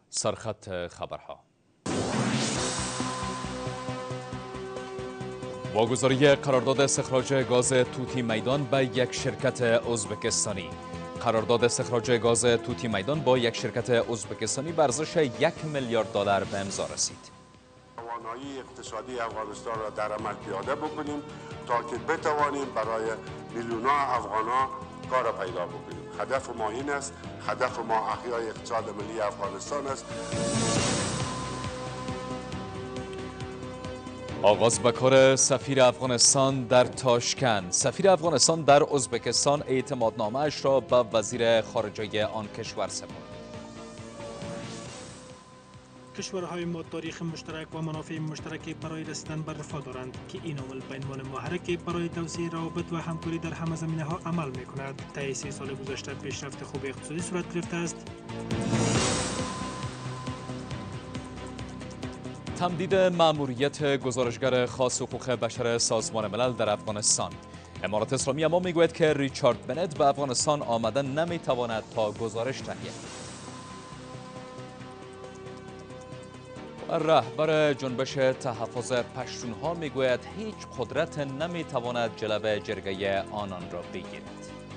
سرخط خبرها. واگذاری قرارداد استخراج گاز توتی میدان به یک شرکت ازبکستانی. قرارداد استخراج گاز توتی میدان با یک شرکت ازبکستانی به ارزش 1 میلیارد دلار به امضا رسید. توانایی اقتصادی افغانستان را در عمل پیاده بکنیم تا که بتوانیم برای میلیون‌ها افغان‌ها کار پیدا بکنیم. هدف ما این است، هدف ما احیای اقتصاد ملی افغانستان است. آغاز به کار سفیر افغانستان در تاشکند. سفیر افغانستان در ازبکستان اعتمادنامه‌اش را به وزیر خارجه آن کشور سپرد. کشورهای ما تاریخ مشترک و منافع مشترکی برای رسیدن به رفاه دارند که این عامل به عنوان محرک برای توسعه روابط و همکاری در همه زمینه‌ها عمل می‌کند. طی 3 سال گذشته پیشرفت خوب اقتصادی صورت گرفته است. تمدید مأموریت گزارشگر خاص حقوق بشر سازمان ملل در افغانستان. امارات اسلامی اما میگوید که ریچارد بنت به افغانستان آمدن نمیتواند تا گزارش تهیه کند. رهبر جنبش تحفظ پشتونها میگوید هیچ قدرت نمیتواند جلو جرگه آنان را بگیرد.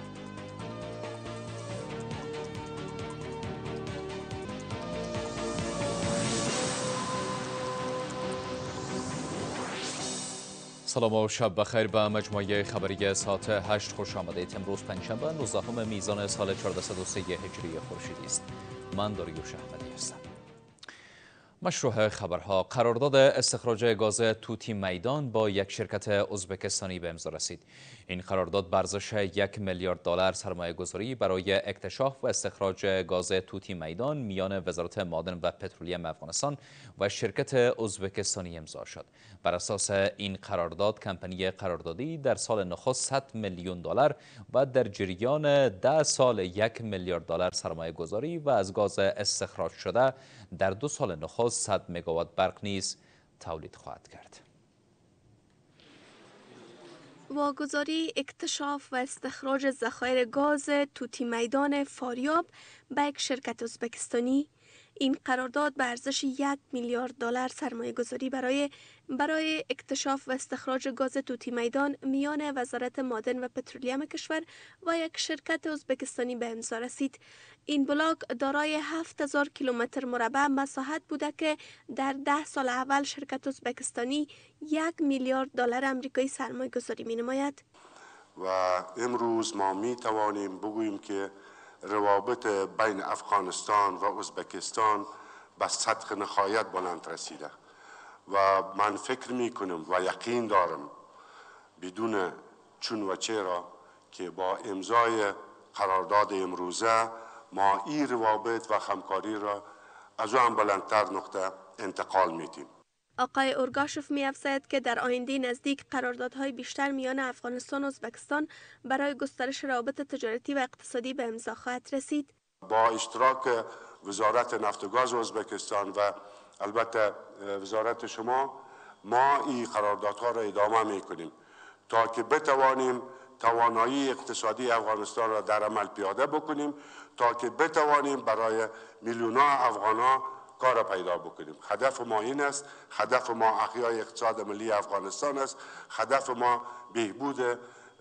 سلام و شب بخیر به مجموعه خبری ساعت 8 خوش آمدید. امروز پنجشنبه 19 میزان سال 1403 هجری خورشیدی است. من داریوش احمدی هستم. مشروع خبرها. قرارداد استخراج گاز توتی میدان با یک شرکت ازبکستانی به امضا رسید. این قرارداد به ارزش 1 میلیارد دلار سرمایه گذاری برای اکتشاف و استخراج گاز توتی میدان میان وزارت معادن و پترولیم افغانستان و شرکت ازبکستانی امضا شد. بر اساس این قرارداد کمپانی قراردادی در سال نخست 100 میلیون دلار و در جریان 10 سال 1 میلیارد دلار سرمایه گذاری و از گاز استخراج شده در 2 سال نخست 100 مگاوات برق نیز تولید خواهد کرد. واگذاری اکتشاف و استخراج ذخایر گاز توتی میدان فاریاب به یک شرکت ازبکستانی. این قرارداد به ارزش 1 میلیارد دلار سرمایه گذاری برای اکتشاف و استخراج گاز توتی میدان میان وزارت معادن و پترولیم کشور و یک شرکت ازبکستانی به امضا رسید. این بلاک دارای 7000 کیلومتر مربع مساحت بوده که در 10 سال اول شرکت ازبکستانی 1 میلیارد دلار آمریکایی سرمایه گذاری می نماید. و امروز ما می توانیم بگوییم که روابط بین افغانستان و ازبکستان به سطح نهایت بلند رسیده و من فکر می کنم و یقین دارم بدون چون و چرا که با امضای قرارداد امروزه ما این روابط و همکاری را از آن بلندتر نقطه انتقال میدیم. آقای اورگاشف می‌افزاید که در آینده نزدیک قراردادهای بیشتر میان افغانستان و ازبکستان برای گسترش روابط تجارتی و اقتصادی به امضا خواهد رسید. با اشتراک وزارت نفت و گاز ازبکستان و البته وزارت شما ما این قراردادها را ادامه میکنیم تا که بتوانیم توانایی اقتصادی افغانستان را در عمل پیاده بکنیم، تا که بتوانیم برای میلیون‌ها افغان‌ها کار پیدا بکنیم. هدف ما این است، هدف ما احیای اقتصاد ملی افغانستان است، هدف ما بهبود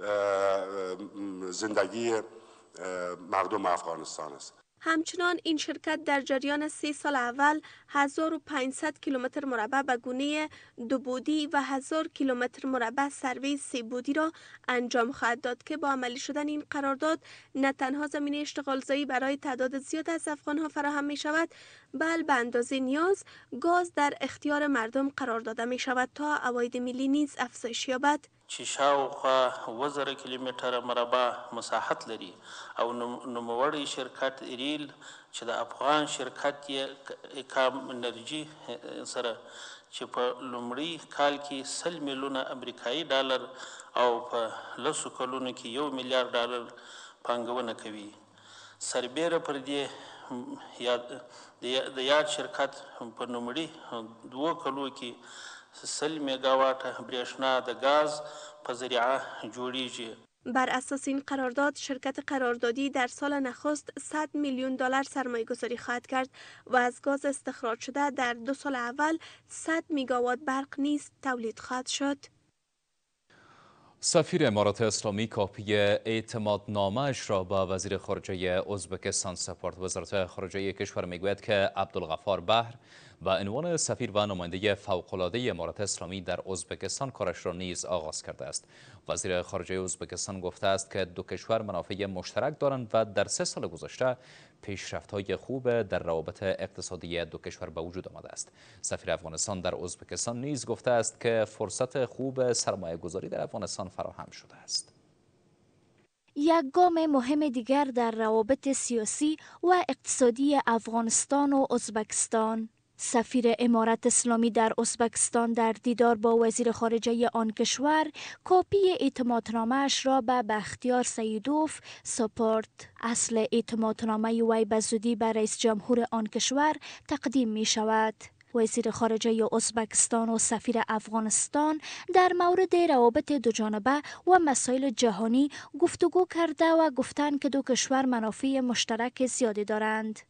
زندگی مردم افغانستان است. همچنان این شرکت در جریان 3 سال اول 1500 کیلومتر مربع به گونه 2 بعدی و 1000 کیلومتر مربع سرویس 3 بعدی را انجام خواهد داد که با عملی شدن این قرارداد نه تنها زمینه اشتغالزایی برای تعداد زیاد از افغانها فراهم می شود، بل به اندازه نیاز گاز در اختیار مردم قرار داده می شود تا عواید ملی نیز افزایش یابد. چې شاوخوا 1000 کیلومتره مربع مساحت لري او نوموړی شرکت ریل چې د افغان شرکت اکام انرژي سره چې په لومړي کال کې 100 میلیونه امریکایي ډالر او په لسو کلونو کې 1 میلیارد ډالر پانګونه کوي. سربیره پر دې د یاد شرکت په لومړي 2 کلو کې 100 میگاواټ برېښنا د غاز په ذریعه جوړیږي. بر اساس این قرارداد شرکت قراردادی در سال نخست 100 میلیون دلار سرمایه گذاری خواهد کرد و از گاز استخراج شده در 2 سال اول 100 میگاوات برق نیز تولید خواهد شد. سفیر امارات اسلامی کاپی اعتمادنامه‌اش را به وزیر خارجه ازبکستان سپرد. وزارت خارجه کشور میگوید که عبدالغفار بحر به عنوان سفیر و نماینده فوق‌العاده امارات اسلامی در ازبکستان کارش را نیز آغاز کرده است. وزیر خارجه ازبکستان گفته است که دو کشور منافع مشترک دارند و در 3 سال گذشته پیشرفت‌های خوب در روابط اقتصادی دو کشور به وجود آمده است. سفیر افغانستان در ازبکستان نیز گفته است که فرصت خوب سرمایه‌گذاری در افغانستان فراهم شده است. یک گام مهم دیگر در روابط سیاسی و اقتصادی افغانستان و ازبکستان. سفیر امارت اسلامی در ازبکستان در دیدار با وزیر خارجه آن کشور کاپی اعتمادنامه‌اش را به بختیار سیدوف سپرد. اصل اعتمادنامه وی به زودی به رئیس جمهور آن کشور تقدیم می شود. وزیر خارجه ازبکستان و سفیر افغانستان در مورد روابط دوجانبه و مسائل جهانی گفتگو کرده و گفتند که دو کشور منافع مشترک زیادی دارند.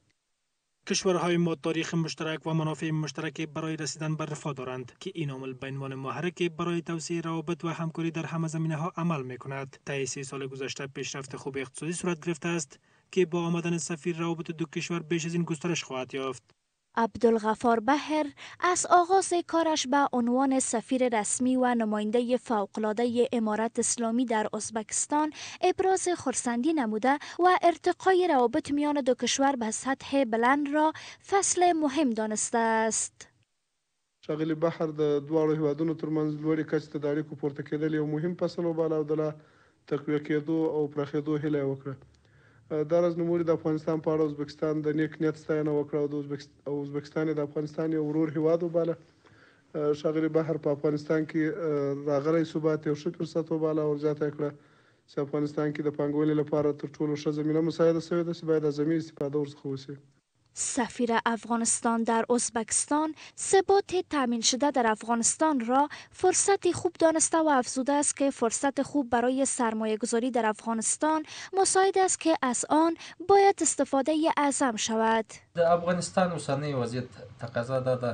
کشورهای ما تاریخ مشترک و منافع مشترک برای رسیدن به رفاه دارند که این عامل به عنوان محرک برای توسعه روابط و همکاری در همه زمینه‌ها عمل می‌کند. طی 3 سال گذشته پیشرفت خوب اقتصادی صورت گرفته است که با آمدن سفیر روابط دو کشور بیش از این گسترش خواهد یافت. عبدالغفار بحر از آغاز کارش به عنوان سفیر رسمی و نماینده فوق‌العاده امارت اسلامی در ازبکستان ابراز خرسندی نموده و ارتقای روابط میان دو کشور به سطح بلند را فصل مهم دانسته است. ښاغلي بحر د دواړو هیوادونو ترمنځ لوړې کچې ته د اړیکو پورته کېدل یو مهم فصل وباله او د لا تقویه کېدو او پراخېدو هیله یې وکړه. دا راز نوموړي د افغانستان په اړه ازبکستان د نیک نیت ستاینه وکړه او ازبکستان یې د افغانستان یو ورور هیواد وباله. ښاغلي بحر په افغانستان کې راغلی ثبات یو ښه فرصت وباله او زیاته یې کړه چې افغانستان کې د پانګونې لپاره تر ټولو ښه زمینه مساعده شوې ده چې باید از زمینې استفاده ورڅخه وشي. سفیر افغانستان در ازبکستان ثبات تامین شده در افغانستان را فرصت خوب دانسته و افزوده است که فرصت خوب برای سرمایه گذاری در افغانستان مساعد است که از آن باید استفاده اعظم شود. د افغانستان اوسنی وضعیت تقاضا ده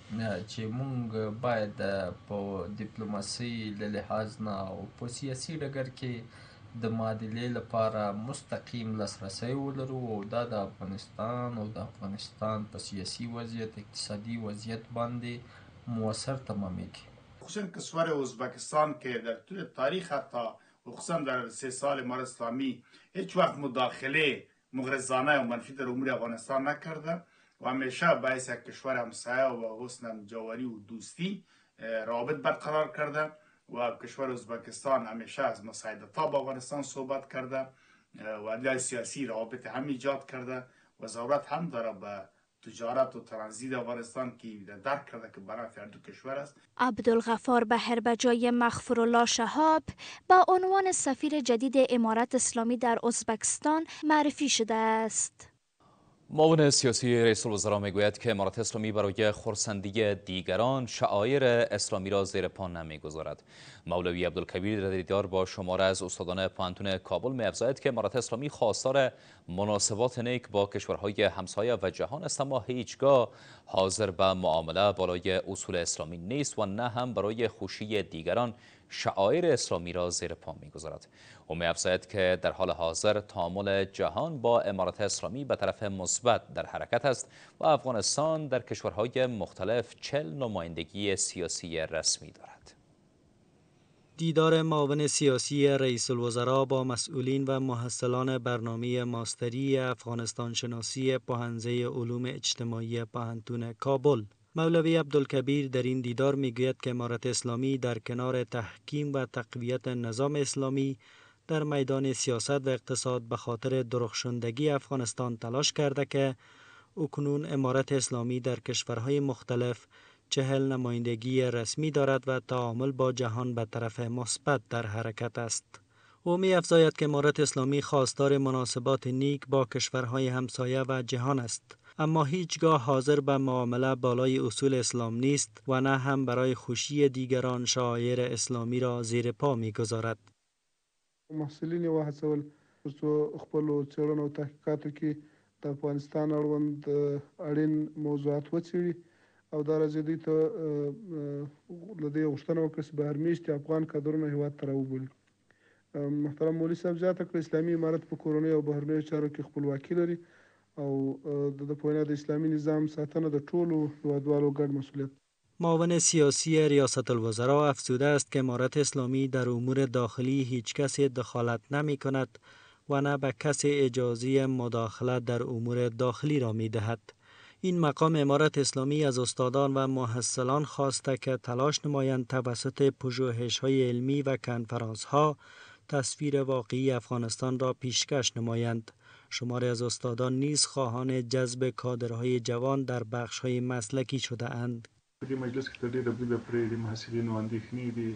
چې موږ باید په دیپلوماسي له لحاظ نه او په سیاسي ډګر کې د معادلې لپاره مستقیم لاسرسی ولرو او دا د افغانستان او د افغانستان په سیاسي وضعیت اقتصادي وضعیت باندې مؤثر تمامیږي. خصوصا کشور ازبکستان که در طول تاریخ حتی خصوصا در 3 سال امارت اسلامی هیچ وقت مداخله مغرضانه و منفی در امور افغانستان نکرده و همیشه باعث یک کشور همسایه و حسن جواری و دوستی روابط برقرار کرده و کشور ازبکستان همیشه از مساعدت‌ها با افغانستان صحبت کرده و عدلیه سیاسی روابط هم ایجاد کرده و ضرورت هم داره به تجارت و ترانزیت افغانستان که درک کرده که برای هر دو کشور است. عبدالغفار بحر به جای مغفورالله شهاب به عنوان سفیر جدید امارت اسلامی در ازبکستان معرفی شده است. معاون سیاسی رئیس الوزراء میگوید که امارات اسلامی برای خرسندی دیگران شعائر اسلامی را زیر پا نمیگذارد. مولوی عبدالکبیر در دیدار با شماره از استادان پوهنتون کابل می‌افزاید که امارات اسلامی خواستار مناسبات نیک با کشورهای همسایه و جهان است، اما هیچگاه حاضر به معامله بالای اصول اسلامی نیست و نه هم برای خوشی دیگران شعائر اسلامی را زیر پا می‌گذارد. او می‌افزاید که در حال حاضر تعامل جهان با امارات اسلامی به طرف مثبت در حرکت است و افغانستان در کشورهای مختلف 40 نمایندگی سیاسی رسمی دارد. دیدار معاون سیاسی رئیس الوزراء با مسئولین و محصلان برنامه ماستری افغانستان شناسی پوهنځی علوم اجتماعی پوهنتون کابل. مولوی عبدالکبیر در این دیدار میگوید که امارت اسلامی در کنار تحکیم و تقویت نظام اسلامی در میدان سیاست و اقتصاد به خاطر درخشندگی افغانستان تلاش کرده که اکنون امارت اسلامی در کشورهای مختلف 40 نمایندگی رسمی دارد و تعامل با جهان به طرف مثبت در حرکت است. او می‌افزاید که امارت اسلامی خواستار مناسبات نیک با کشورهای همسایه و جهان است، اما هیچگاه حاضر به معامله بالای اصول اسلام نیست و نه هم برای خوشی دیگران شعائر اسلامی را زیر پا می‌گذارد. محصلین یې وهڅول ترڅو خپلو څېړنو او تحقیقاتو کې د افغانستان اړوند اړین موضوعات وڅېړي او دا راځي دوی ته له دې غوښتنه وکړه چې بهرمیشتي افغان کادرونه هېواد ته راوبولي. محترم مولوي صاحب زیاته کړه اسلامي امارت په کورنیو او بهرنیو چارو کې خپلواکي لري او د په وینا د اسلامي نظام ساتنه د ټولو هېوادوالو ګډ مسئولیت. معاون سیاسی ریاست الوزراء افزوده است که امارت اسلامی در امور داخلی هیچ کسی دخالت نمی کند و نه به کسی اجازه مداخلت در امور داخلی را می دهد. این مقام امارت اسلامی از استادان و محصلان خواسته که تلاش نمایند توسط پژوهش‌های علمی و کنفرانس‌ها تصویر واقعی افغانستان را پیشکش نمایند. شماری از استادان نیز خواهان جذب کادرهای جوان در بخش‌های مسلکی شده اند. په دې مجلس کې تر ډېره بریده پورې د محصلینو اندېښنې دي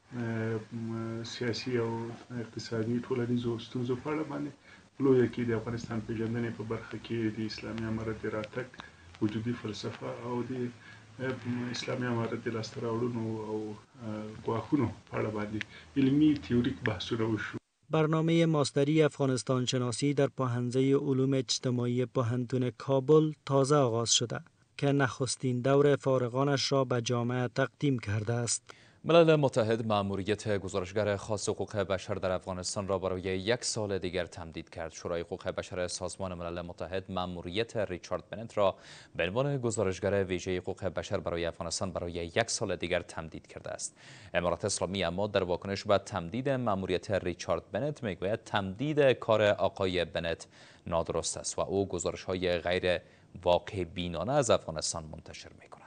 سیاسي او اقتصادي ټولنیزو ستونزو په اړه باندې لویه کې د افغانستان پېژندنې په برخه کې د اسلامي امارت د راتګ وجودي فلسفه او د اسلامي امارت د لاسته راوړنو او ګواښونو په اړه باندې علمي تیوریک بحثونه وشو. برنامه ماستری افغانستان شناسی در پوهنځی علوم اجتماعی پوهنتون کابل تازه آغاز شده که نخستین دور فارغانش را به جامعه تقدیم کرده است. ملل متحد مأموریت گزارشگر خاص حقوق بشر در افغانستان را برای 1 سال دیگر تمدید کرد. شورای حقوق بشر سازمان ملل متحد مأموریت ریچارد بنت را به عنوان گزارشگر ویژه حقوق بشر برای افغانستان برای 1 سال دیگر تمدید کرده است. امارت اسلامی اما در واکنش به تمدید مأموریت ریچارد بنت میگوید تمدید کار آقای بنت نادرست است و او گزارش‌های غیر واقع بینانه از افغانستان منتشر می‌کند.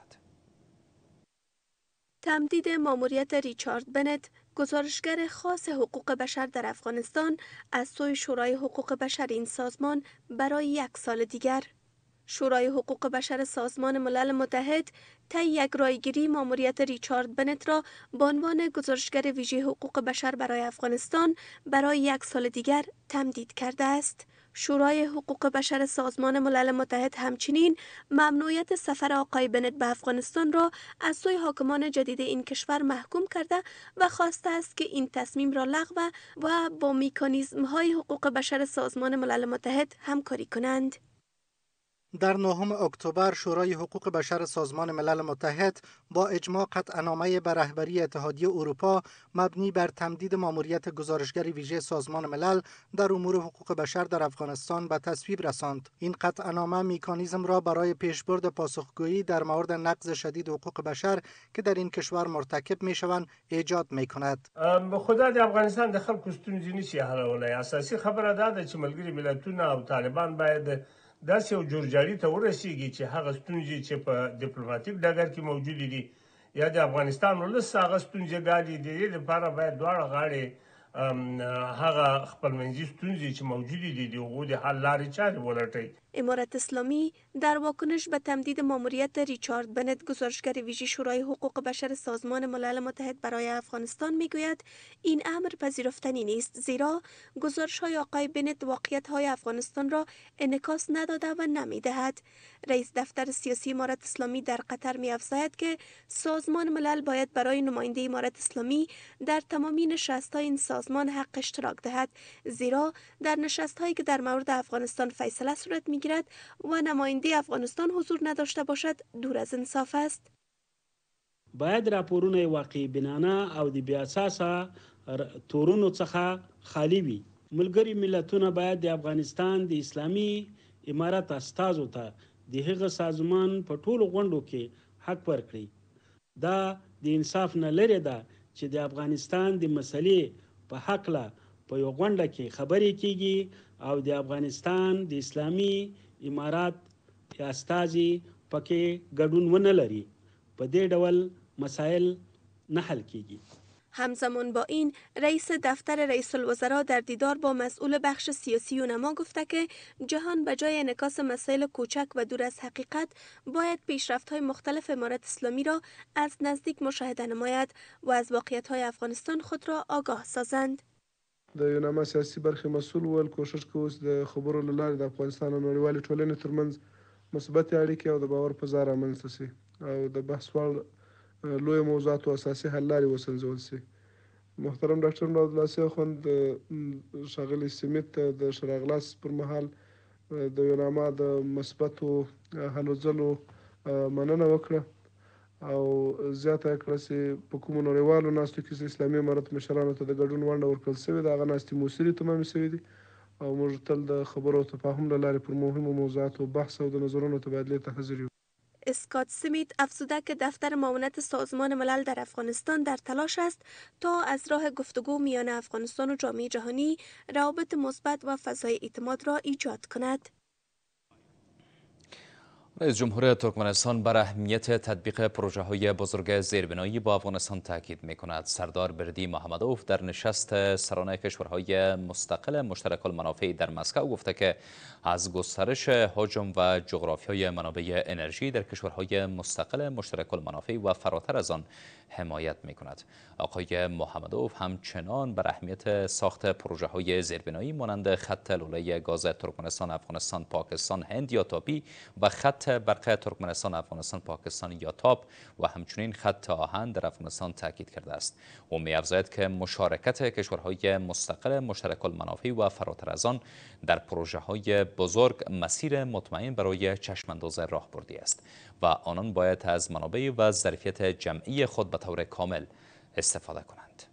تمدید مأموریت ریچارد بنت گزارشگر خاص حقوق بشر در افغانستان از سوی شورای حقوق بشر این سازمان برای 1 سال دیگر. شورای حقوق بشر سازمان ملل متحد طی یک رایگیری مأموریت ریچارد بنت را به عنوان گزارشگر ویژه حقوق بشر برای افغانستان برای 1 سال دیگر تمدید کرده است. شورای حقوق بشر سازمان ملل متحد همچنین ممنوعیت سفر آقای بنت به افغانستان را از سوی حاکمان جدید این کشور محکوم کرده و خواسته است که این تصمیم را لغو و با مکانیزم‌های حقوق بشر سازمان ملل متحد همکاری کنند. در 9 اکتبر شورای حقوق بشر سازمان ملل متحد با اجماع قطعنامه به رهبری اتحادیه اروپا مبنی بر تمدید مأموریت گزارشگر ویژه سازمان ملل در امور حقوق بشر در افغانستان به تصویب رساند. این قطعنامه مکانیزم را برای پیشبرد پاسخگویی در مورد نقض شدید حقوق بشر که در این کشور مرتکب میشوند ایجاد میکند. خدا د افغانستان د خلکو ستونزې نشي حلولی. اساسي خبره دا ده چې ملګري ملتونه او طالبان باید داسې یو جوړجاړي ته ورسیږي چې هغه ستونزې چې په ډیپلوماټیک ډګر کې موجودې دي یا د افغانستان ولس هغه ستونزګانې د دې لپاره باید دواړه غاړې هغه خپلمنځي ستونزې چې موجودې دي د هغو د حل لارې چارې ولټوي. امارت اسلامی در واکنش به تمدید مأموریت ریچارد بنت گزارشگر ویژه شورای حقوق بشر سازمان ملل متحد برای افغانستان میگوید این امر پذیرفتنی نیست، زیرا گزارش‌های آقای بنت واقعیت‌های افغانستان را انعکاس نداده و نمی‌دهد. رئیس دفتر سیاسی امارت اسلامی در قطر می‌افزاید که سازمان ملل باید برای نماینده امارت اسلامی در تمامی نشست‌های این سازمان حق اشتراک دهد، زیرا در نشست‌هایی که در مورد افغانستان فیصله صورت می‌گیرد و نماینده افغانستان حضور نداشته باشد دور از انصاف است. باید راپورونه واقعي بینانه او د بې اساسه تورونو څخه خالی وي. ملګري ملتونه باید د افغانستان د اسلامي امارت استازو ته د هغه سازمان په ټولو غونډو کې حق ورکړي. دا د انصاف نه لرې ده چې د افغانستان د مسلې په هکله په یو غونډه کې خبرې کیږي او د افغانستان د اسلامي امارات استازي پکې ګډون ونه لري. په دې ډول مسائل نه حل کیږي. همزمان با این رئیس دفتر رئیس الوزراء در دیدار با مسئول بخش سیاسی اونما گفته که جهان به جای انعکاس مسائل کوچک و دور از حقیقت باید پیشرفت‌های مختلف امارت اسلامی را از نزدیک مشاهده نماید و از واقعیت‌های افغانستان خود را آگاه سازند. د یوناما سیاسي برخې مسؤل وویل کوشش کوو چې د خبرو له لارې د افغانستان او نړیوالې ټولنې ترمنځ مثبتې اړیکې او د باور فضا رامنځته سي او د بحث وړ لویو موضوعاتو اساسي حل لارې وسنجول سي. محترم ډاکټر ملا عبدالناصر اخوند ښاغلي سمیت ته د شراغلاس پر مهال د ویلامه د مثبتو هلو ځلو مننه وکړه او زیاته یې کړه چې په کومو نړیوالو ناستو کې چې اسلامي امارت مشرانو ته د ګډون ونډه ورکړل شوې ده هغه ناستې موثرې تمامې شوې دي او موږ تل د خبرو او تفاهم له لارې پر مهمو موضوعاتو بحث او د نظرونو تبادلې ته حاضر یو. اسکات سمیت افزوده که دفتر معاونت سازمان ملل در افغانستان در تلاش است تا از راه گفتگو میان افغانستان و جامعه جهانی روابط مثبت و فضای اعتماد را ایجاد کند. رئیس جمهور ترکمنستان بر اهمیت تطبیق پروژه‌های بزرگ زیربنایی با افغانستان تاکید می‌کند. سردار بردی محمدوف در نشست سران کشورهای مستقل مشترک المنافع در مسکو گفته که از گسترش حجم و جغرافیای منابع انرژی در کشورهای مستقل مشترک المنافع و فراتر از آن حمایت می‌کند. آقای محمدوف همچنان بر اهمیت ساخت پروژه‌های زیربنایی مانند خط لوله گاز ترکمنستان افغانستان پاکستان هند یا تاپی و خط برق ترکمنستان افغانستان پاکستان یا تاپ و همچنین خط آهن در افغانستان تاکید کرده است. او می‌افزاید که مشارکت کشورهای مستقل مشترک المنافع و فراتر از آن در پروژه‌های بزرگ مسیر مطمئن برای چشم‌انداز راهبردی است و آنان باید از منابع و ظرفیت جمعی خود به طور کامل استفاده کنند.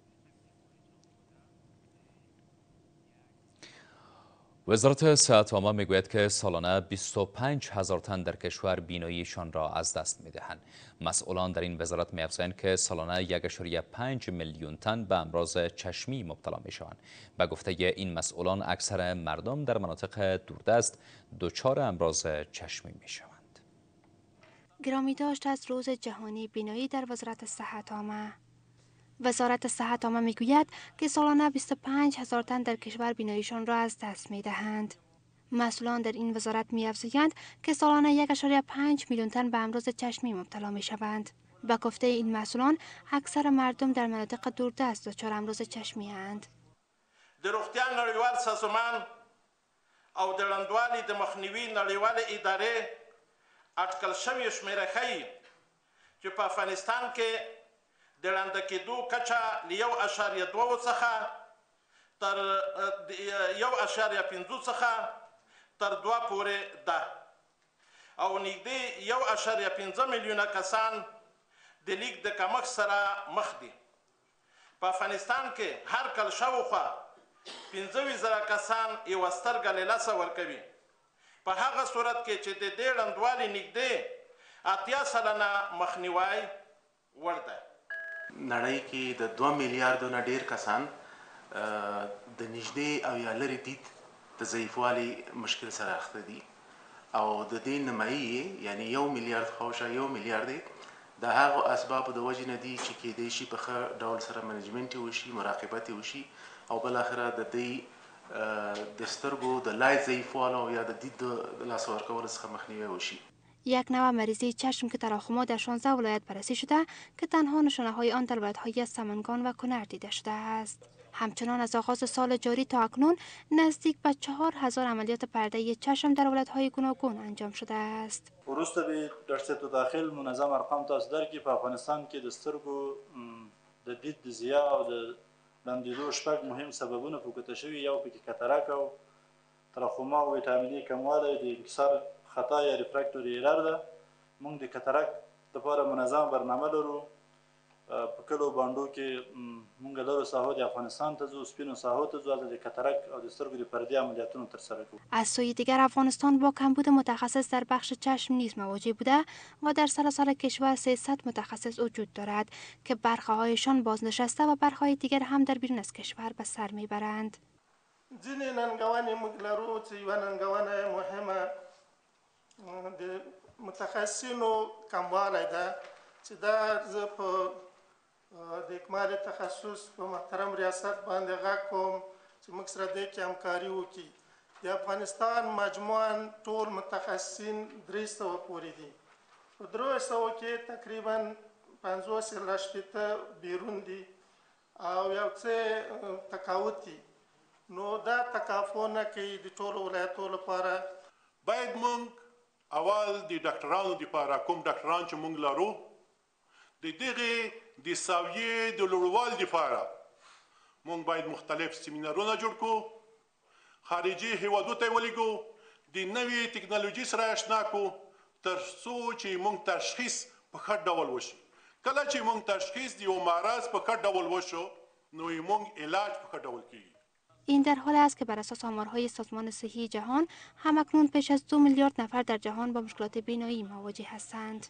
وزارت صحت عامه میگوید که سالانه 25,000 تن در کشور بیناییشان را از دست میدهند. مسئولان در این وزارت می‌افزایند که سالانه 1.5 میلیون تن به امراض چشمی مبتلا میشوند. به گفته این مسئولان اکثر مردم در مناطق دوردست دچار امراض چشمی میشوند. گرامی داشت از روز جهانی بینایی در وزارت صحت عامه. وزارت صحت عامه میگوید که سالانه 25,000 تن در کشور بیناییشان را از دست میدهند. مسئولان در این وزارت می‌افزایند که سالانه 1.5 میلیون تن به امراض چشمی مبتلا میشوند. به گفته این مسئولان اکثر مردم در مناطق دوردست دچار امراض چشمی اند. د روغتیا نړیوال سازمان او د لنډوالي د مخنیوي نړیواله ادارې اټکل شوې شمیره ښیي چې په افغانستان کې د ړنده کېدو کچه له 1.2 څخه تر 1.5 څخه تر 2 پورې ده او نږدې 1.5 میلیونه کسان د لیک د کمښت سره مخ دي. په افغانستان کې هر کال شاوخوا 15,000 کسان یوه سترګه له لاسه ورکوي. په هغه صورت کې چې د دې ړندوالي نږدې 80 سلنه مخنیوی وړ ده. نړۍ کې د 2 میلیارډو نه ډیر کسان د نږدې او یا لرې دید د ضعیفوالي مشکل سره اخته دي او د دې نیمایي یعنی 1 میلیارډ خواوشا 1 میلیارډ د هغو اسبابو د وجې نه دي چې کېدای شي په ښه ډول سره منیجمنټ وشي مراقبت وشي او بالاخره د دې د سترګو د لای ضعیفوالو یا د دید د لاسه ورکولو څخه مخنیوی وشي. یک نوع مریضی چشم که تراخمات در 16 ولایت بررسی شده که تنها نشانه‌های آن در ولایت‌های سمنگان و کنر دیده شده است. همچنان از آغاز سال جاری تا اکنون نزدیک به 4,000 عملیات پرده چشم در ولایت‌های گوناگون انجام شده است. وروسته به در سطح داخل منظم ارقام تاسو درکې په افغانستان کې د سترګو د دید د ضیا او د لمدېدو شپږ مهم سببونه فوکته شوي. یو پکې کاتاراک او تراخوما او ویټامین ای کموالی د انکسار خطا یا ریفرکټوري ایرر ده. موږ د کاتاراک لپاره منظم برنامه لرو. په کلو باندو کې موږ لرو ساحو د افغانستان ته ځو، سپینو ساحو ته ځو، د کاتاراک او د سترګو د پردې عملیاتونو ترسره کوو. از سوی دیگر افغانستان با کمبود متخصص در بخش چشم نیز مواجه بوده و در سراسر کشور 300 متخصص وجود دارد که برخه‌هایشان بازنشسته و برخه‌های دیگر هم در بیرون از کشور به سر میبرند. ځینې ننګونې موږ لرو چې یوه ننګونه مهمه د متخصصینو کموالی ده چې دا زه په د اکمال تخصص په محترم ریاست باندې غږ کوم چې موږ سره دې کې همکاري وکړي. د افغانستان مجموعاً ټول متخصصین 300 پورې دي. په 300 کې تقریبا 50 بیرون دي او یو څه تقاوت دي. نو دا تکافو نه کوي د ټولو ولایتو لپاره. باید موږ اول د ډاکټرانو لپاره کوم ډاکټران چې موږ لرو د دغې د سویې د لوړوالي دپاره موږ باید مختلف سیمینارونه جوړ کړو، خارجي هیوادو ته یې ولېږو، د نوې ټکنالوژي سره اشنا کړو تر څو چې موږ تشخیص په ښه ډول وشي. کله چې موږ تشخیص د یو مرض په ښه ډول وشو نو موږ علاج په ښه ډول کیږي. این در حال است که بر اساس آمارهای سازمان صحی جهان همکنون بیش از 2 میلیارد نفر در جهان با مشکلات بینایی مواجه هستند.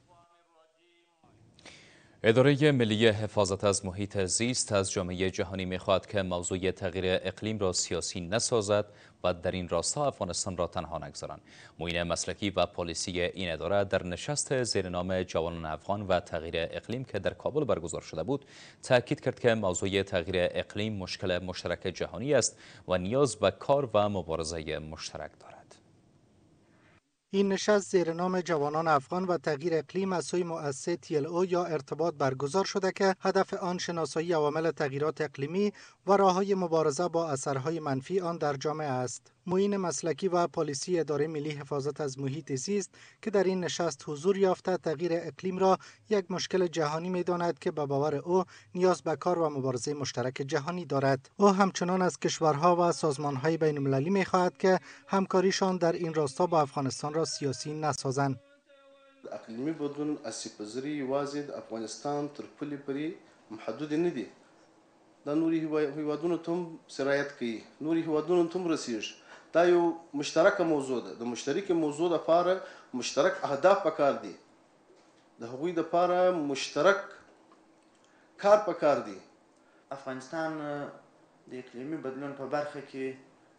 اداره ملی حفاظت از محیط زیست از جامعه جهانی می‌خواهد که موضوع تغییر اقلیم را سیاسی نسازد و در این راستا افغانستان را تنها نگذارند. معین مسلکی و پالیسی این اداره در نشست زیر نام جوانان افغان و تغییر اقلیم که در کابل برگزار شده بود تاکید کرد که موضوع تغییر اقلیم مشکل مشترک جهانی است و نیاز به کار و مبارزه مشترک دارد. این نشست زیر نام جوانان افغان و تغییر اقلیم از سوی مؤسسه TLO یا ارتباط برگزار شده که هدف آن شناسایی عوامل تغییرات اقلیمی و راه‌های مبارزه با اثرهای منفی آن در جامعه است. معین مسلکی و پالیسی اداره ملی حفاظت از محیط زیست که در این نشست حضور یافته تغییر اقلیم را یک مشکل جهانی می‌داند که به باور او نیاز به کار و مبارزه مشترک جهانی دارد. او همچنان از کشورها و سازمان‌های بین‌المللی می‌خواهد که همکاریشان در این راستا با افغانستان را سیاسی نسازند. اقلیمی بدلون آسیب‌پذیری یوازې د افغانستان تر پولې پورې محدود نه دي. دا نوري هیوادونو ته هم سرایت کوي، نوري هیوادونو ته هم رسیږي. دا یو مشترکه موضوع ده. د مشترکې موضوع لپاره مشترک اهداف پکار دي. د هغوی لپاره مشترک کار پکار دي. افغانستان د اقلیمي بدلون په برخه کې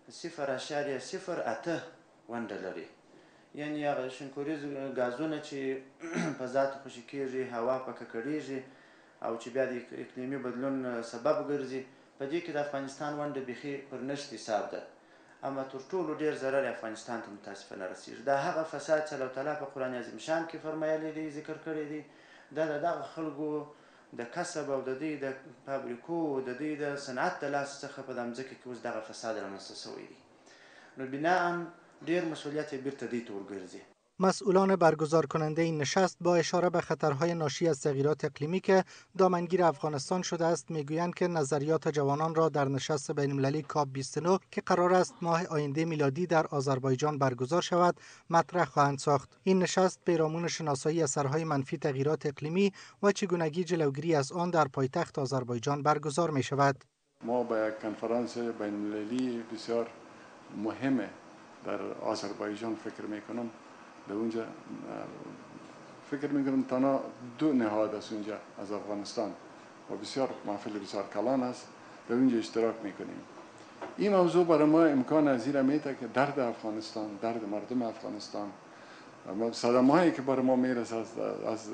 0.08 ونډه لري. یعنی هغه شینکوریز غازونه چې فضا ته خوشې کېږي، هوا پکې ککړېږي او چې بیا د اقلیمي بدلون سبب ګرځي، په دې کې د افغانستان ونډه بیخي پر نشت حساب ده. اما تر ټولو ډېر ضرر افغانستان ته متاسفانه رسیږي. دا هغه فساد چې الله تعالی په قرآن عظیم شان کې فرمایلی دی، ذکر کړی دی، دا د دغه خلکو د کسب او د دوی د فابریکو د دوی د صنعت د لاسه څخه په دې ځمکه کې اوس دغه فساد رامنځته شوی دی. نو بناء ډېر مسئولیت یې بیرته دې ته ورګرځي. مسئولان برگزار کننده این نشست با اشاره به خطرهای ناشی از تغییرات اقلیمی که دامنگیر افغانستان شده است میگویند که نظریات جوانان را در نشست بین‌المللی کاپ 29 که قرار است ماه آینده میلادی در آذربایجان برگزار شود مطرح خواهند ساخت. این نشست پیرامون شناسایی اثرهای منفی تغییرات اقلیمی و چگونگی جلوگیری از آن در پایتخت آذربایجان برگزار می شود. ما با یک کنفرانس بین‌المللی بسیار مهمه در آذربایجان فکر میکنم. در اونجا فکر میکنم تنها 2 نهاد است اونجا از افغانستان و بسیار محفل بسیار کلان است. در اونجا اشتراک میکنیم. این موضوع برای ما امکان ازیر میده که درد افغانستان، درد مردم افغانستان، صدمه هایی که برای ما میرسه از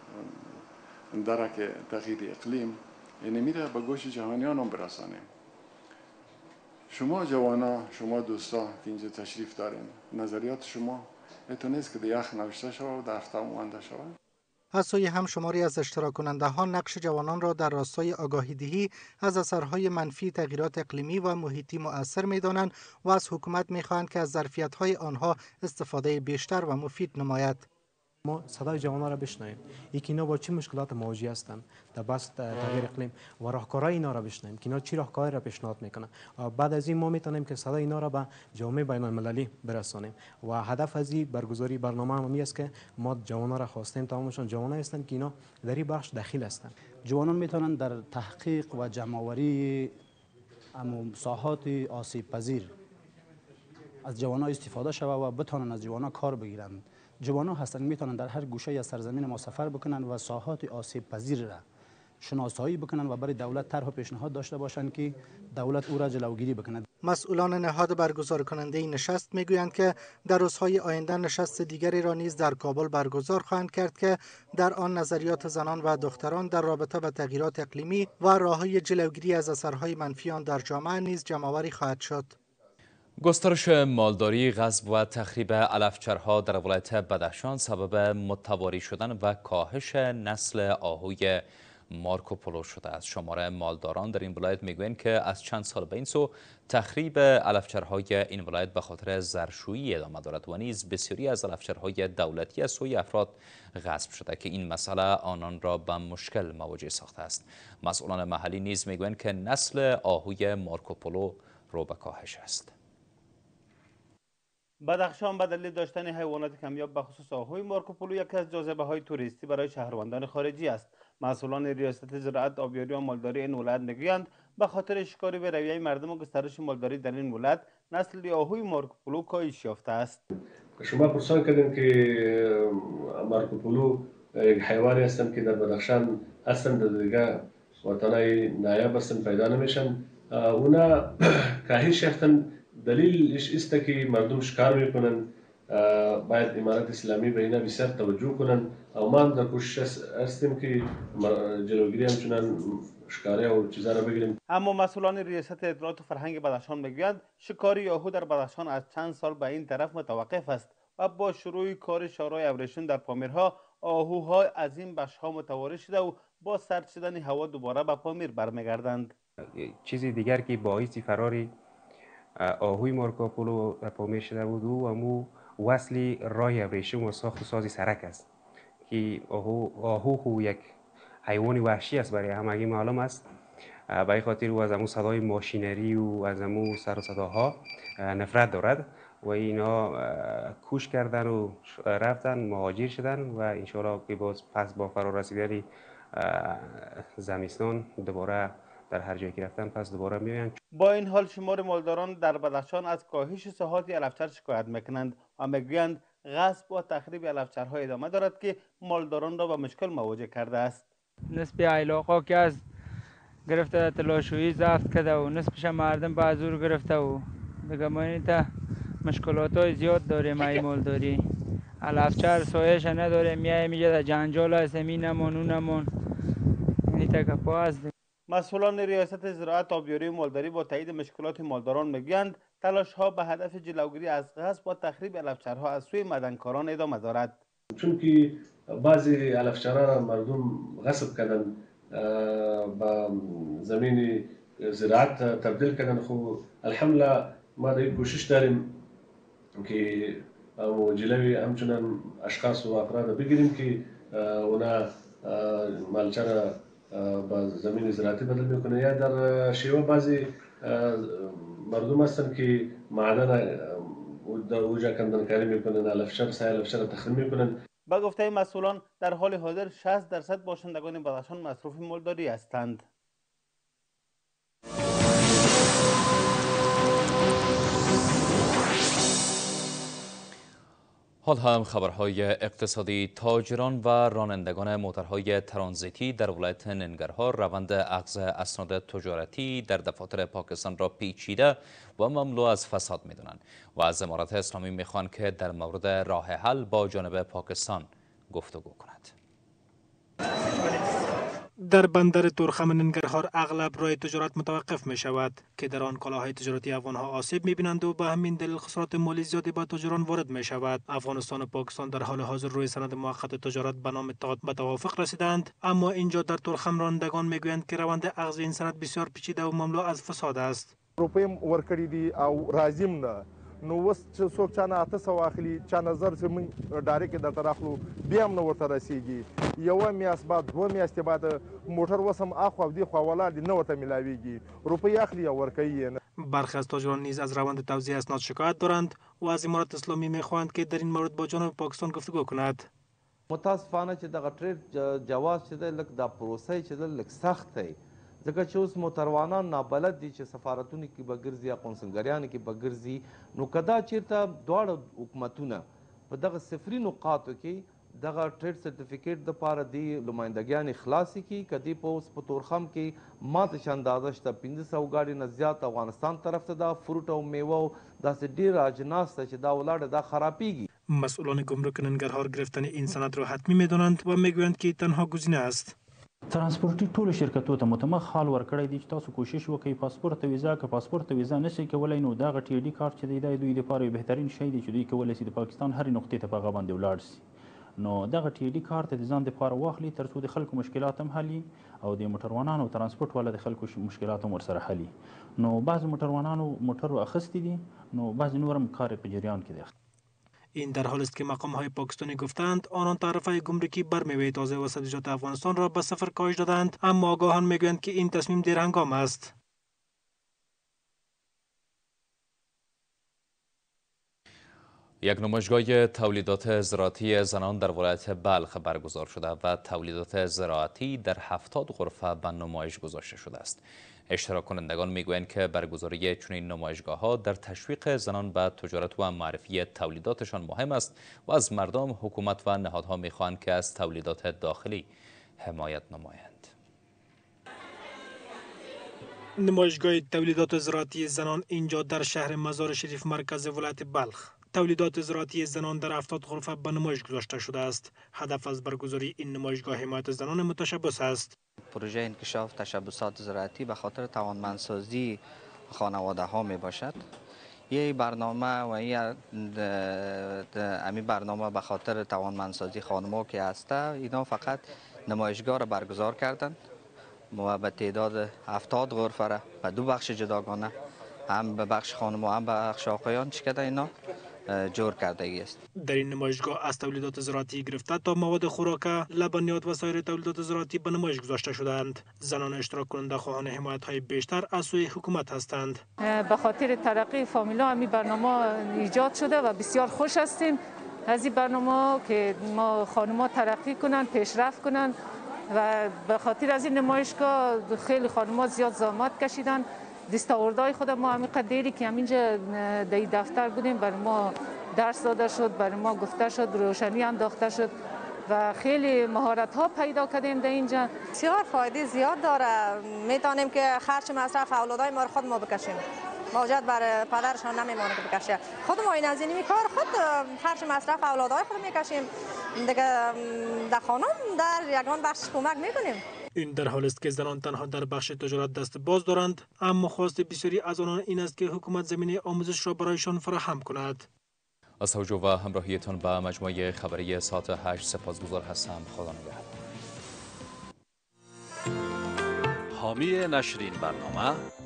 درک تغییر اقلیم این میره به گوش جهانیان هم برسانیم. شما جوانا، شما دوستا که اینجا تشریف دارین، نظریات شما نیست که دیخ نوشته شود و در اختام مانده شود. از سوی هم شماری از اشتراک کننده ها نقش جوانان را در راستای آگاهی دهی از اثرهای منفی تغییرات اقلیمی و محیطی مؤثر می‌دانند و از حکومت می‌خواهند که از ظرفیت‌های آنها استفاده بیشتر و مفید نماید. ما صدای جوانان را بشنویم، اینکه اینا با چه مشکلات مواجه هستند در بحث تغییر اقلیم و راهکارهای اینا را بشنویم که اینا چی راهکاری را پیشنهاد میکنن. بعد از این ما میتونیم که صدای اینا را به جامعه بین المللی برسانیم و هدف از این برگزاری برنامه هم است که ما جوانان را خواستیم تمامشان جوانان هستند که اینا در این بخش داخل هستند. جوانان میتونن در تحقیق و جمع‌آوری ساحات آسیب پذیر از جوانان استفاده شود و بتونن از جوانان کار بگیرند. جوانان هستند میتونن در هر گوشه از سرزمین ما سفر بکنن و ساحات آسیب پذیر را شناسایی بکنن و برای دولت طرح و پیشنهاد داشته باشند که دولت او را جلوگیری بکند. مسئولان نهاد برگزار کننده این نشست میگویند که در روزهای آینده نشست دیگری را نیز در کابل برگزار خواهند کرد که در آن نظریات زنان و دختران در رابطه با تغییرات اقلیمی و راههای جلوگیری از اثرهای منفی آن در جامعه نیز جمع‌آوری خواهد شد. گسترش مالداری، غصب و تخریب علفچرها در ولایت بدخشان سبب متواری شدن و کاهش نسل آهوی مارکوپولو شده است. شماره مالداران در این ولایت میگویند که از چند سال به این سو تخریب علفچرهای این ولایت به خاطر زرشویی ادامه دارد و نیز بسیاری از علفچرهای دولتی از سوی افراد غصب شده که این مسئله آنان را به مشکل مواجه ساخته است. مسئولان محلی نیز میگویند که نسل آهوی مارکوپولو رو به کاهش است. بدخشان به دلیل داشتن حیوانات کمیاب به خصوص آهوی مارکوپولو یکی از جاذبه‌های توریستی برای شهروندان خارجی است. مسئولان ریاست زراعت، آبیاری و مالداری این ولایت میگویند به خاطر شکاری به رویه مردم و گسترش مالداری در این ولایت نسل آهوی مارکوپولو کاهش یافته است. شما پرسان کردین که مارکوپولو یک حیوانی هستند که در بدخشان هستند، در دیگه وطنهای نایب هستند، پیدا نمیشن. اونا کاهش یافتن. دلیلش است که مردم شکار میکنن. باید امارت اسلامی به اینا بسیار توجه کنن و ما هم در کوشش هستیم که جلوگیری همچنان شکاری و چیزا را بگیریم. اما مسئولان ریاست اطلاعات و فرهنگ بدخشان میگویند شکاری آهو در بدخشان از چند سال به این طرف متوقف است و با شروع کار شورای ابریشم در پامیرها آهوها از این بخش‌ها متوارد شده و با سرد شدن هوا دوباره به پامیر برمیگردند. چیزی دیگر که باعث فرار آهوی مارکوپولو در پامیر شده بود و امو وصل راه ابریشم و ساخت و ساز سرک است که آهو یک حیوان وحشی است، برای همگی معلوم است. به این خاطر او از امو صدای ماشینری و از امو سر و صداها نفرت دارد و اینا کوش کردن و رفتن مهاجر شدن و انشاءالله که پس با فرار رسیدن زمستان دوباره در هر جایی که رفتن پس دوباره میآیند. با این حال شمار مالداران در بدخشان از کاهش ساحات علفچر شکایت میکنند و میگویند غصب و تخریب علفچرها ادامه دارد که مالداران را به مشکل مواجه کرده است. نسبی علاقه که از گرفته تلاشویی زفت کرده و نسبش مردم به زور گرفته و دیگه ما اینتا مشکلات های زیاد داریم. ای مالداری علفچر سایش نداره، میای میگه جنجال است، می نمون اون نمون اینتا کپا است. مسئولان ریاست زراعت، آبیاری و مالداری با تایید مشکلات مالداران میگویند تلاش‌ها به هدف جلوگیری از غصب و تخریب علفچرها از سوی معدنکاران ادامه دارد. چون که بعضی علفچرها را مردم غصب کردن، با زمین زراعت تبدیل کردن. خب الحمدلله ما در کوشش داریم که جلوی همچنان اشخاص و افراد بگیریم که اونا مالچه با زمین زراعتی بدل میکنه. یا در شیوه بعضی مردم هستن که معدن اوجا کندنکاری میکنن، علفچر سای علفچر تخریب میکنن. با گفته مسئولان در حال حاضر 60% باشندگان بدخشان مصروف مالداری هستند. حال هم خبرهای اقتصادی. تاجران و رانندگان موترهای ترانزیتی در ولایت ننگرهار روند اخذ اسناد تجارتی در دفاتر پاکستان را پیچیده و مملو از فساد می‌دانند و از امارت اسلامی می‌خواهند که در مورد راه حل با جانب پاکستان گفتگو کند. در بندر تورخم ننگرهار اغلب راه تجارت متوقف می شود که در آن کالاهای تجارتی افغانها آسیب می بینند و به همین دلیل خسارات مالی زیادی به تاجران وارد می شود. افغانستان و پاکستان در حال حاضر روی سند موقت تجارت به نام اتحاد به توافق رسیدند، اما اینجا در تورخم رانندگان می گویند که روند اخذ این سند بسیار پیچیده و مملو از فساد است. روپیم ورکړي دي او راځیم نه نو اوس چې څوک چانه 800 اخلي چانه زر چې موږ ډایرکټ درته راخلو بیا هم نه ورته رسیږي. یوه میاشت بعد دوه میاشتې بعد موټر اوس هم اخوا او دېخوا ولاړ دي نه ورته میلاویږي. روپۍ اخلي یا ورکوي یې نه. برخی از تاجران نیز از روند توزیع اسناد شکایت دارند و از امارت اسلامی میخواهند که در این مورد با جانب پاکستان گفتگو کند. متاسفانه چې دغه ټریډ جواز چې دی لږ دا پروسه چې دی لږ سخت دی ځکه چې اوس موټروانان نابلد دي چې سفارتونو کې به ګرځي یا قونسلګریانو کې به ګرځي. نو که دا چېرته دواړه حکومتونه په دغه صفري نقاطو کې دغه ټریډ سرټیفیکیټ دپاره دې نمایندګیانې خلاصې کړي که دې په اوس په تورخم کې ماته چې اندازه شته 500 ګاډي نه زیات افغانستان طرف ته دا فروټ او میوه او داسې ډېر اجناس ته چې دا ولاړه دا خرابیږي. مسئولان گمرک ننگرهار گرفتن این سند را حتمی میدانند و میگویند که تنها گزینه است. ترانسپورټي ټولو شرکتونو ته متمخ حال ورکړی دی چې تاسو کوشش وکړئ پاسپورت ویزا که پاسپورت ویزا نشئ کولی نو دغه ټي ډي کارت چې دی دوی لپاره یو بهترین شی دی چې دوی کولی شي د پاکستان هرې نقطې ته په هغه باندې ولاړ شي نو دغه ټیلی کار ته د ځان دپاره واخلي تر څو د خلکو مشکلات هم حلي او د موټروانانو او ترانسپورټ والا د خلکو مشکلات هم ورسره حلي. نو بعضې موټروانانو موټر اخیستی دي، نو بعضې نور هم کار په جریان کې دی. این در حالی است که مقام‌های پاکستانی گفتند آنان تعرفه گمرکی بر میوه تازه و سبزیجات افغانستان را به صفر کاهش دادند، اما آگاهان میگویند که این تصمیم دیرهنگام است. یک نمایشگاه تولیدات زراعتی زنان در ولایت بلخ برگزار شده و تولیدات زراعتی در 70 غرفه به نمایش گذاشته شده است. اشتراک کنندگان میگویند که برگزاری چنین نمایشگاه‌ها در تشویق زنان به تجارت و معرفی تولیداتشان مهم است و از مردم، حکومت و نهادها میخواهند که از تولیدات داخلی حمایت نمایند. نمایشگاه تولیدات زراعتی زنان اینجا در شهر مزار شریف مرکز ولایت بلخ. تولیدات زراعتی زنان در 70 غرفه به نمایش گذاشته شده است. هدف از برگزاری این نمایشگاه حمایت زنان متشبث است. پروژه انکشاف تشبثات زراعتی به خاطر توانمندسازی خانواده ها می باشد. یه برنامه و امی برنامه به خاطر توانمندسازی خانم‌ها که هسته، اینا فقط نمایشگاه را برگزار کردند و به تعداد 70 غرفه را به دو بخش جداگانه، هم به بخش خانم‌ها هم به بخش آقایان چکده اینا جور کرده است. در این نمایشگاه از تولیدات زراعتی گرفته تا مواد خوراک، لبنیات و سایر تولیدات زراعتی به نمایش گذاشته شدند. زنان اشتراک کننده خواهان حمایت‌های بیشتر از سوی حکومت هستند. به خاطر ترقی فامیلا همین برنامه ایجاد شده و بسیار خوش هستیم از این برنامه که ما خانم‌ها ترقی کنن، پیشرفت کنن و به خاطر از این نمایشگاه خیلی خانم‌ها زیاد زحمت کشیدن. دستاوردهای خود ما همین قدری که همینجا در دفتر بودیم برای ما درس داده شد، برای ما گفته شد، روشنی انداخته شد و خیلی مهارت ها پیدا کردیم در اینجا. بسیار فایده زیاد داره. میتونیم که خرج مصرف اولادای ما رو خود ما بکشیم. موجود بر پدرشان نمیمونه که بکشه. خود ما این از این کار خود خرج مصرف اولادای خود میکشیم. دیگه در خانم در یگان بخش کمک میکنیم. این در حالی است که زنان تنها در بخش تجارت دست باز دارند، اما خواست بسیاری از آنان این است که حکومت زمینه آموزش را برایشان فراهم کند. از توجه و همراهیتان به مجموعه خبری ساعت 8 سپاسگزار هستم. خدا نگهدار. حامی نشر این برنامه